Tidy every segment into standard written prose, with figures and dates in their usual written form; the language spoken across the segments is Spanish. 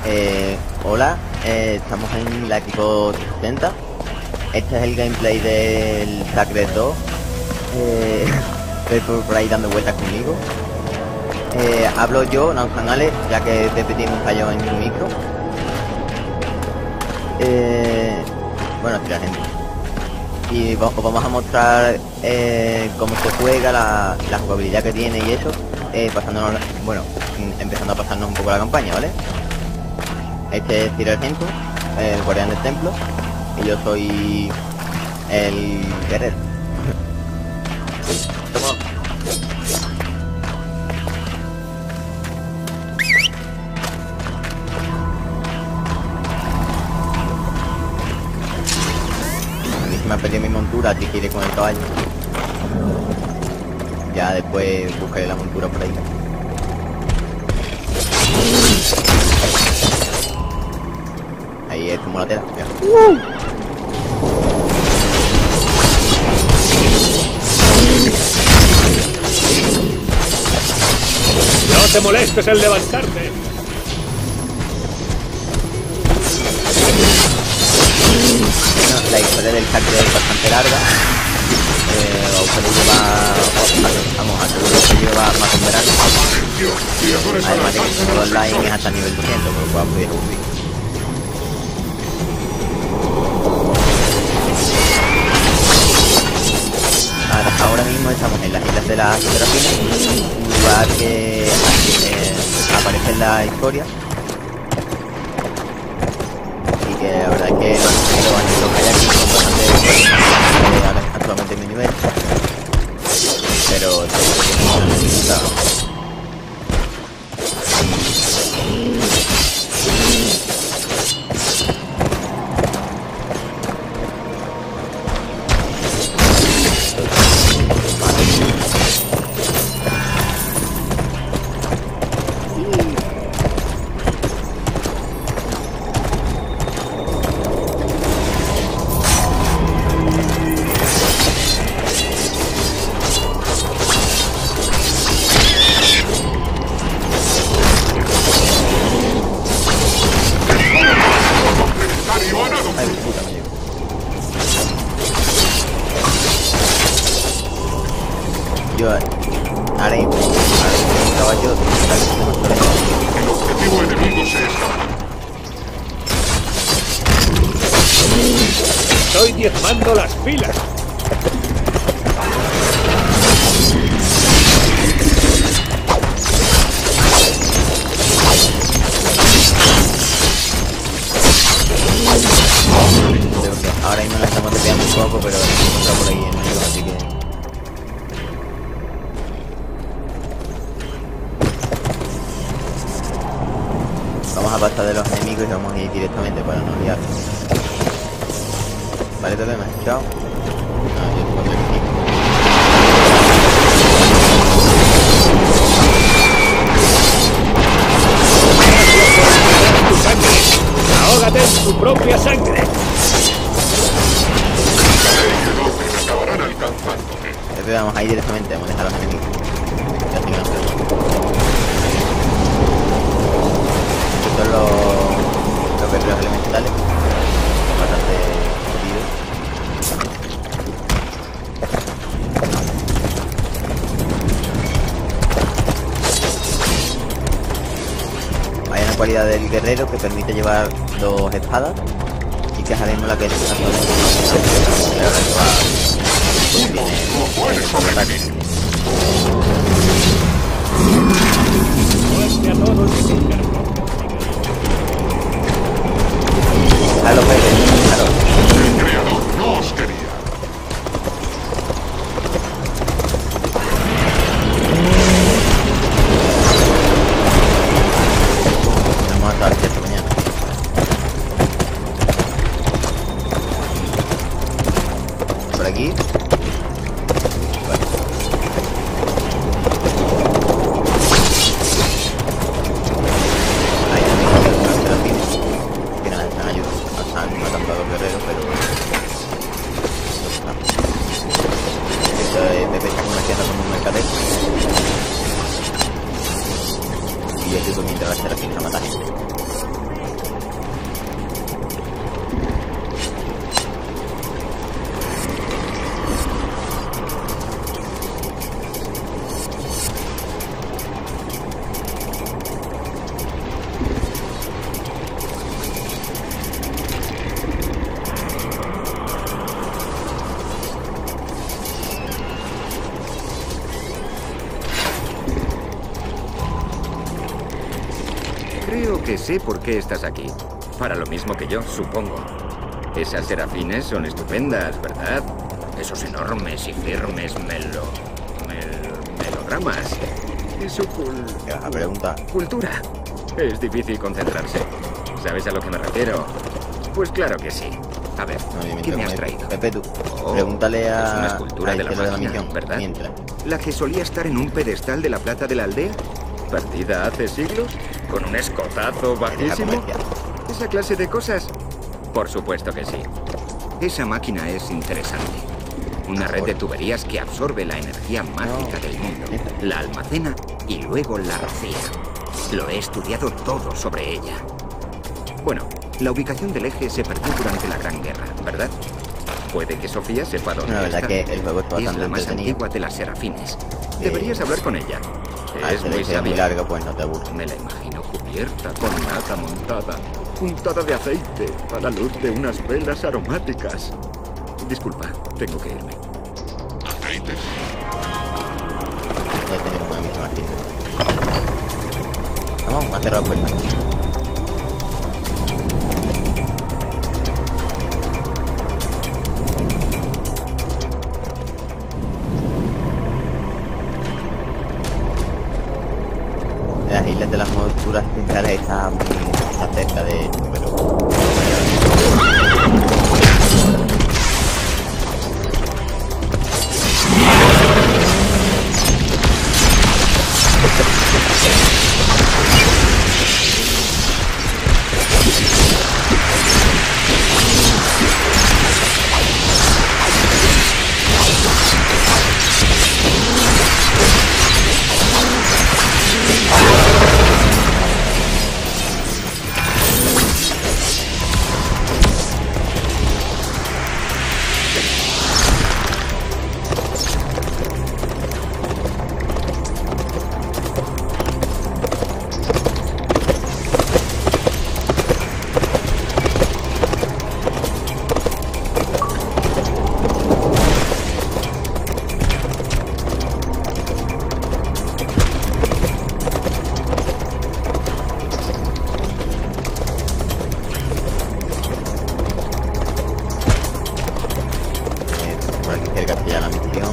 Hola, estamos en la equipo 60. Este es el gameplay del Sacred 2. Estoy por ahí dando vueltas conmigo. Hablo yo, NauseantALEX, ya que Pepe tiene un fallo en su micro. Bueno, sí, la gente. Y os vamos a mostrar cómo se juega, la jugabilidad que tiene y eso, pasándonos, bueno, empezando a pasarnos un poco la campaña, ¿vale? Este es Tira el Centro, el guardián del templo, y yo soy el guerrero. Toma. Me ha perdido mi montura, así que iré con el caballo. Ya después buscaré la montura por ahí. Ahí es como la tela. No te molestes en levantarte. La historia del Sacred es bastante larga. Aseguro que lleva más un verano. Además de que todo online es hasta nivel 200, por lo cual podéis subir. Ahora mismo estamos en las islas de la Serafina, un lugar que aparece en la historia. Y que la verdad es que los que hay aquí son bastante buenos, actualmente en mi nivel, pero yo haré un caballo. El objetivo enemigo se escapa. Estoy diezmando las filas. Ahora mismo la estamos desviando un poco, pero está por ahí enemigo, así que... Vamos a pasar de los enemigos y vamos a ir directamente para no liar. Vale, te vemos, chao. No, yo puedo ir. Tu sangre. Ahógate en tu propia sangre. Acabarán alcanzándome. Pepe, vamos a ir directamente, vamos a dejar a los enemigos. Ya tengo los estos son los guerreros elementales. Son bastante jodidos. Hay una cualidad del guerrero que permite llevar dos espadas y que haremos la que es una sola. No puedes sobrevivir. Muerte a todos los internos. Claro, Pepe, claro. El creador no os quería. Vamos a estar esta mañana. Por aquí. Y yo estoy mientras la serafina mata gente. Creo que sé por qué estás aquí. Para lo mismo que yo, supongo. Esas serafines son estupendas, ¿verdad? Esos enormes y firmes melodramas. Y su ¿Qué vas a preguntar? cultura. Es difícil concentrarse. ¿Sabes a lo que me refiero? Pues claro que sí. A ver, No, ¿qué me has traído? Pepe, tú. Oh, Pregúntale a... es una escultura de la máquina, misión, ¿verdad? Mientras. ¿La que solía estar en un pedestal de la plaza de la aldea? ¿Perdida hace siglos? ¿Con un escotazo bajísimo? comercial. ¿Esa clase de cosas? Por supuesto que sí. Esa máquina es interesante. Una red de tuberías que absorbe la energía mágica del mundo, la almacena y luego la rocía. Lo he estudiado todo sobre ella. Bueno, la ubicación del eje se perdió durante la Gran Guerra, ¿verdad? Puede que Sofía sepa dónde La verdad está. que el juego es Es bastante la más entretenido. antigua de las serafines. Deberías hablar con ella. Ah, Es si muy muy sabia. largo, pues no te aburres. Me la imagino cubierta con nata montada, untada de aceite a la luz de unas velas aromáticas. Disculpa, tengo que irme. ¿Aceite? Ya tenemos una misión aquí. Vamos a cerrar la puerta. Las islas de las monturas centrales están muy cerca de esto, pero... Por aquí cerca está ya la misión.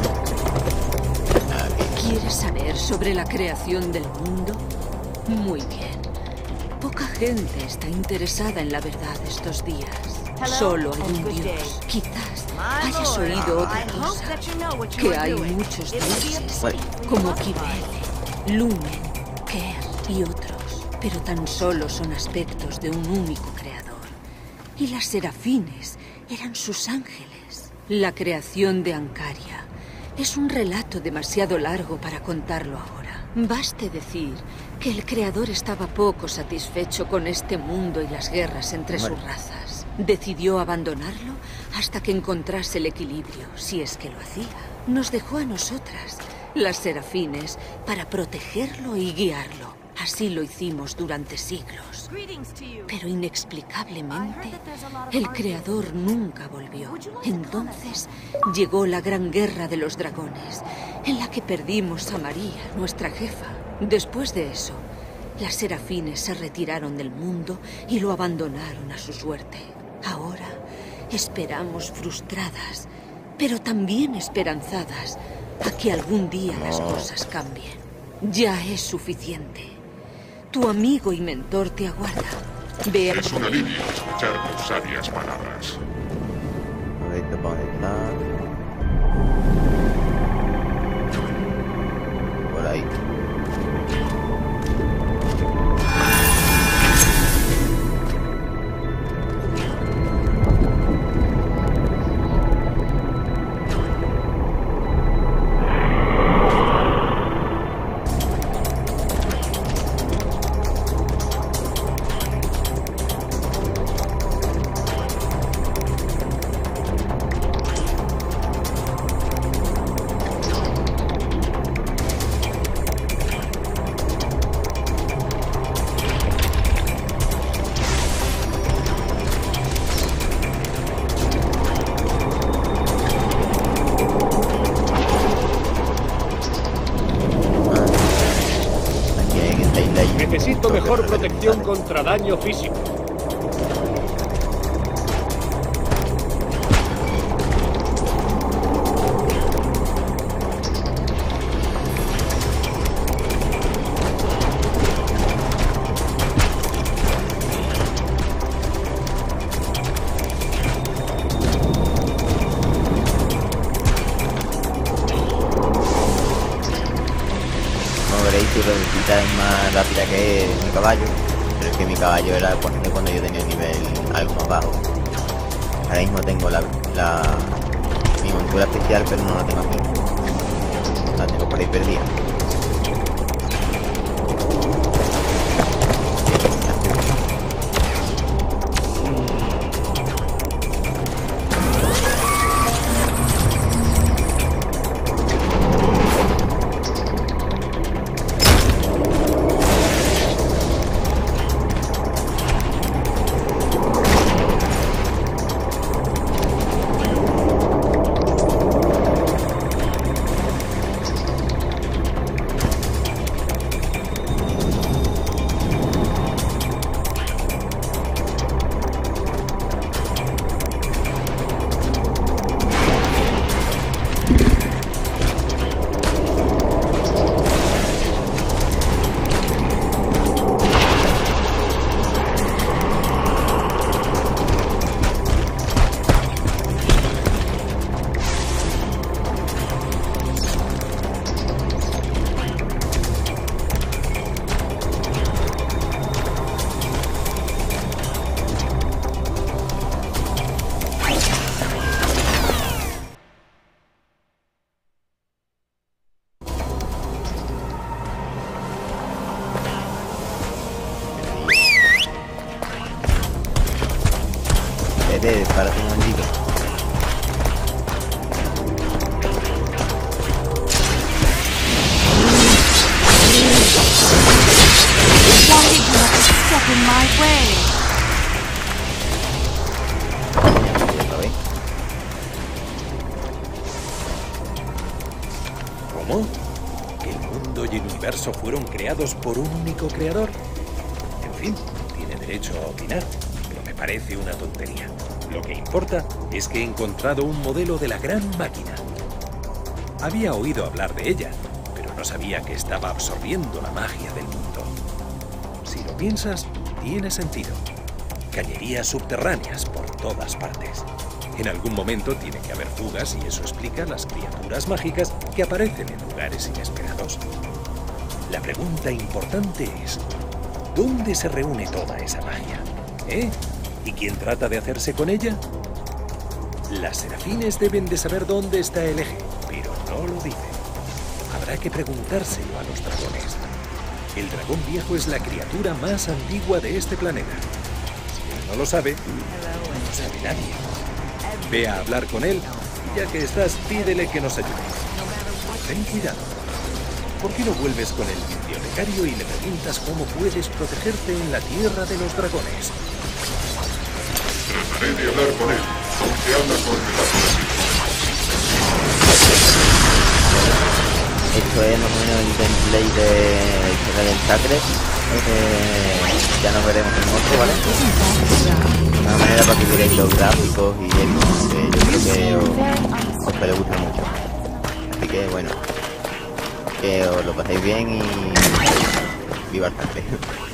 Aquí. ¿Quieres saber sobre la creación del mundo? Muy bien. Poca gente está interesada en la verdad estos días. Solo hay un Dios. Quizás hayas oído otra cosa. Que hay muchos dioses, como Kibele, Lumen, Ker y otros. Pero tan solo son aspectos de un único creador. Y las serafines eran sus ángeles. La creación de Ancaria es un relato demasiado largo para contarlo ahora. Baste decir que el creador estaba poco satisfecho con este mundo y las guerras entre sus razas. Decidió abandonarlo hasta que encontrase el equilibrio, si es que lo hacía. Nos dejó a nosotras, las serafines, para protegerlo y guiarlo. Así lo hicimos durante siglos. Pero inexplicablemente, el creador nunca volvió. Entonces llegó la gran guerra de los dragones, en la que perdimos a María, nuestra jefa. Después de eso, las serafines se retiraron del mundo y lo abandonaron a su suerte. Ahora esperamos frustradas, pero también esperanzadas, a que algún día las cosas cambien. Ya es suficiente. Tu amigo y mentor te aguarda. Ve a... Es un alivio escuchar tus sabias palabras. A ver, ¿dónde está? Por ahí. ahí. Necesito mejor protección contra daño físico. Su velocidad es más rápida que mi caballo, pero es que mi caballo era cuando yo tenía un nivel algo más bajo. Ahora mismo tengo mi montura especial, pero no la tengo aquí. La tengo por ahí perdida. Para un momentito. ¿Cómo? ¿Que el mundo y el universo fueron creados por un único creador? En fin, tiene derecho a opinar, pero me parece una tontería. Lo que importa es que he encontrado un modelo de la gran máquina. Había oído hablar de ella, pero no sabía que estaba absorbiendo la magia del mundo. Si lo piensas, tiene sentido. Cañerías subterráneas por todas partes. En algún momento tiene que haber fugas y eso explica las criaturas mágicas que aparecen en lugares inesperados. La pregunta importante es, ¿dónde se reúne toda esa magia? ¿Y quién trata de hacerse con ella? Las serafines deben de saber dónde está el eje, pero no lo dicen. Habrá que preguntárselo a los dragones. El dragón viejo es la criatura más antigua de este planeta. Si él no lo sabe, no sabe nadie. Ve a hablar con él, ya que estás, pídele que nos ayude. Ten cuidado. ¿Por qué no vuelves con el bibliotecario y le preguntas cómo puedes protegerte en la tierra de los dragones? Trataré de hablar con él, aunque habla con metáforas. Esto es más o menos el gameplay de la historia del Sacred. Ya nos veremos en otro, ¿vale? De una manera para que veáis los gráficos y eso, que yo creo que os puede gustar mucho. Así que bueno, que os lo paséis bien y viva el Sacred.